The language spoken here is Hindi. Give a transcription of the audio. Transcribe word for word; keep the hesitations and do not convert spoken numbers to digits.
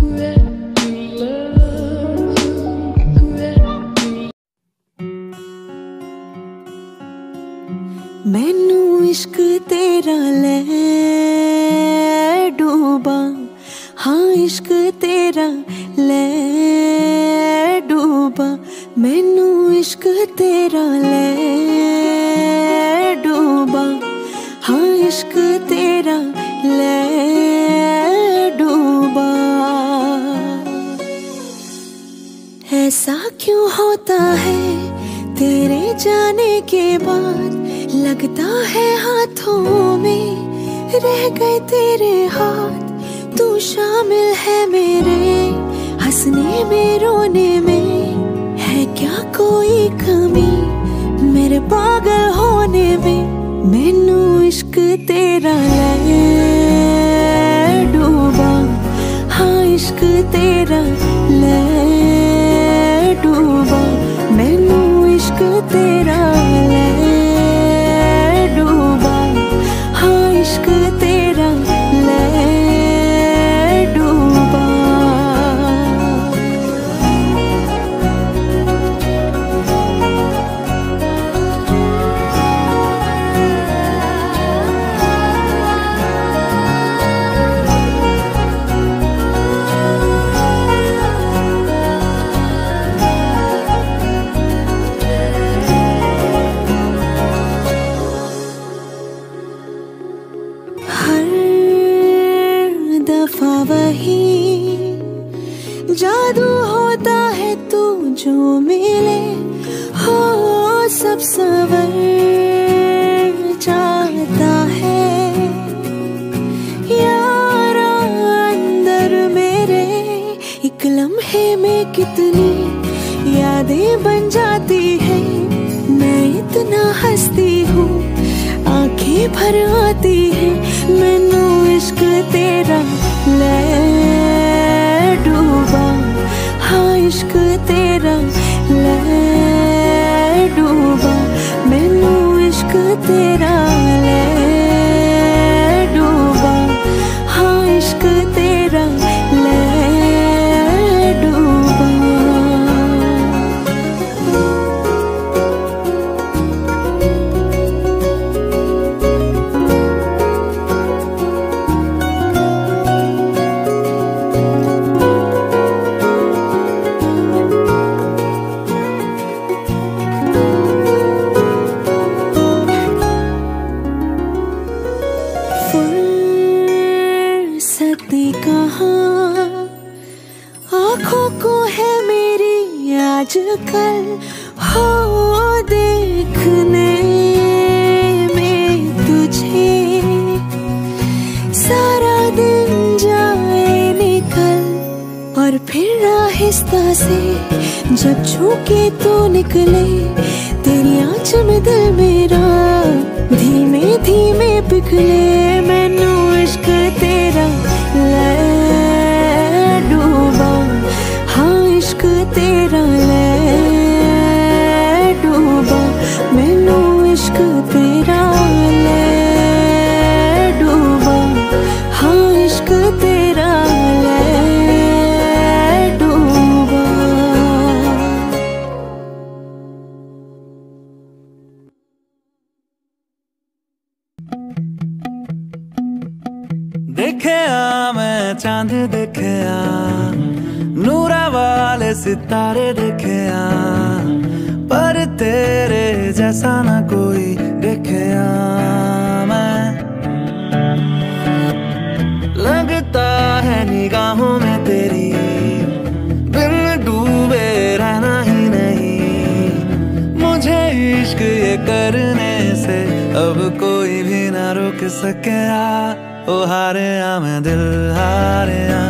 मैनू इश्क तेरा ले डूबा, हाँ इश्क तेरा ले डूबा। मैनू इश्क तेरा ले डूबा, हाँ इश्क तेरा ले डूबा। ऐसा क्यों होता है तेरे जाने के बाद, लगता है हाथों में रह गए तेरे हाथ। तू शामिल है मेरे हंसने में रोने में, है क्या कोई कमी मेरे पागल होने में। मैनू इश्क तेरा ले डूबा, हाँ इश्क तेरा ले डूबा। मैनू इश्क तेरा ले डूबा, हाँ इश्क तेरा ले डूबा। वही जादू होता है तू जो मिले हो, सब सवर जाता है यारा अंदर मेरे। एक लम्हे में कितनी यादें बन जाती है, मैं इतना हंसती हूँ आंखें भर आती है। मैनू इश्क तेरा ले डूबा, हाँ इश्क तेरा ले डूबा। मैनू इश्क तेरा ले डूबा, हाँ इश्क तेरा ले डूबा। आँखों को है मेरी आजकल हो देखने में तुझे, सारा दिन जाए निकल और फिर आहिस्ता से जब छू के तू निकले। तेरी आँच में दिल मेरा धीमे धीमे पिघले। मैनू इश्क तेरा ले डूबा, हाँ इश्क तेरा ले डूबा। मैनू इश्क तेरा ले डूबा, हाँ इश्क तेरा ले डूबा। देखया मैं चांद देखया, नूरा वाले सितारे देखया, पर तेरे जैसा ना कोई देखया मैं। लगता है निगाहों में तेरी बिन डूबे रहना ही नहीं। मुझे इश्क ये करने से अब कोई भी ना रोक सके। ओ हारे आ मैं दिल हारे आ।